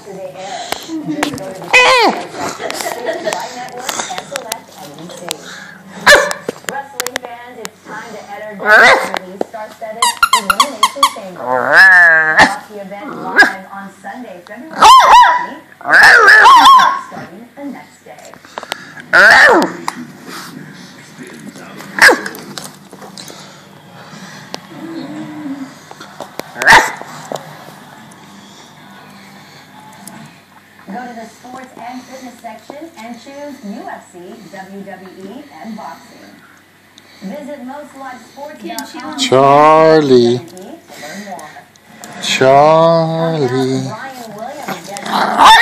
after they air. Just go to the Right Network and select NBC. Wrestling fans, it's time to enter WWE star-studded Elimination Chamber. Watch the event live on Sunday, February 20th, starting the next day. Go to the sports and fitness section and choose UFC, WWE, and boxing. Visit mostlivesports.com. Charlie. to learn more. Charlie. Brian Williams gets